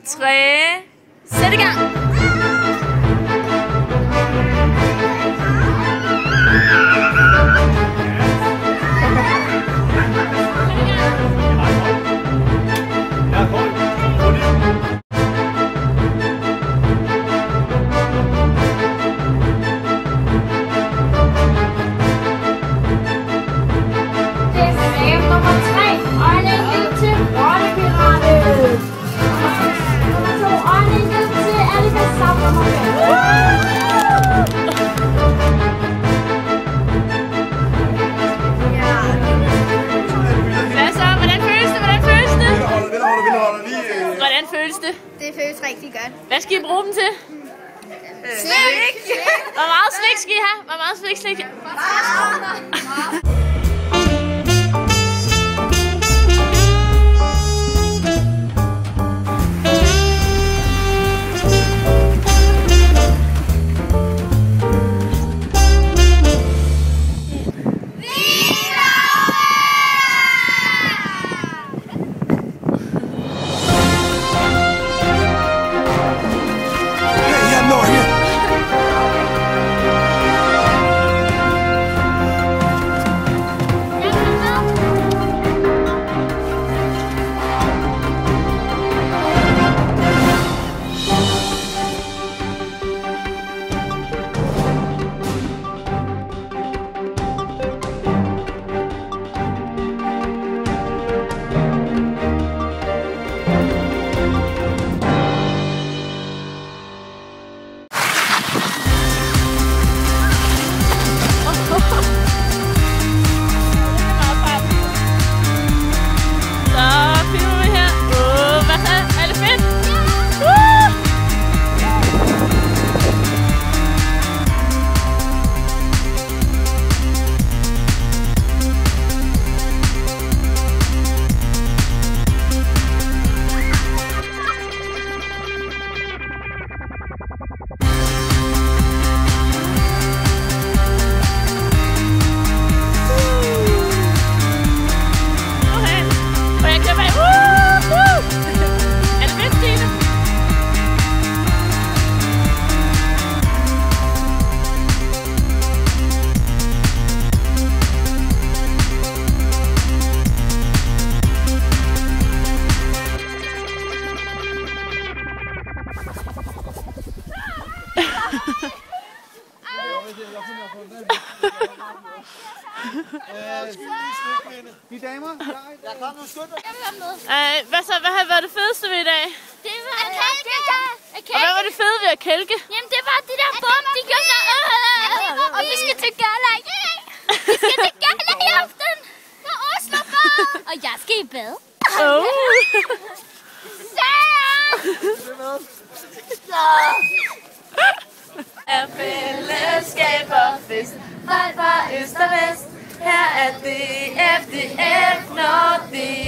3. Sæt i gang! Hvordan føles det? Det føles rigtig godt. Hvad skal I bruge dem til? Slik! Hvor meget slik skal I have? Hvor meget slik skal I have? De damer, der kom nogle stykker. Hvad har været det fedeste ved i dag? Det var at kælke. Og hvad var det fede ved at kælke? Jamen det var de der bum, de gjorde sådan. Og vi skal til gala. Vi skal til gala i aften. På Oslo Bar. Og jeg skal i bad. Er fællesskab og fest. Folk fra øst og vest. Her er DF, når det